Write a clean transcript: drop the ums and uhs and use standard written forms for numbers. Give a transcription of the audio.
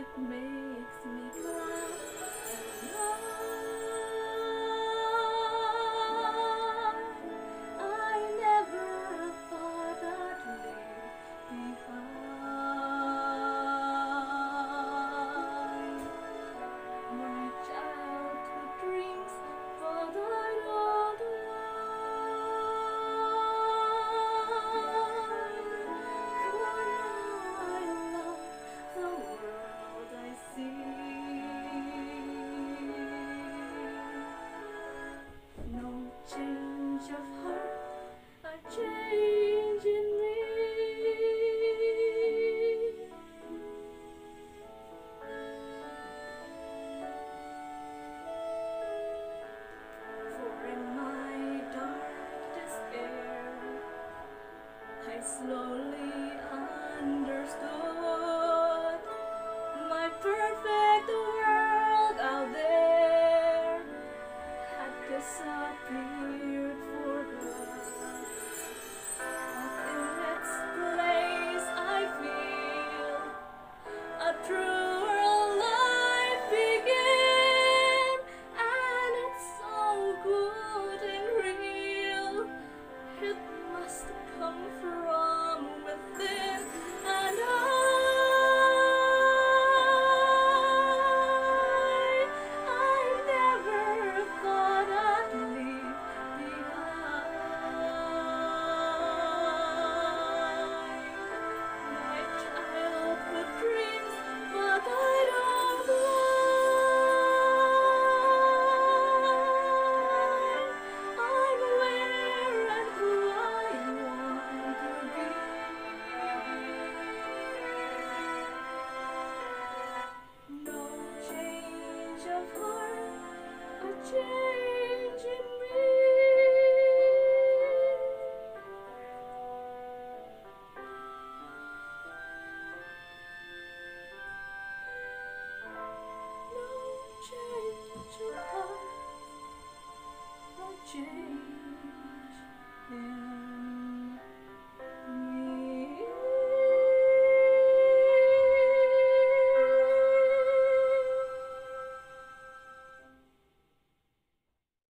it makes me cry. I never thought I'd leave behind my childhood dreams, but I don't the world I see. No change of heart, a change in me. For in my dark despair, I slowly understood my perfect world out there had disappeared for good. But in its place I feel a truer life begin, and it's so good and real. It must come from within, and I never thought I'd leave behind my childhood dreams, but I don't mind. I'm where and who I want to be. No change of heart, a change in me. No change of heart, a change in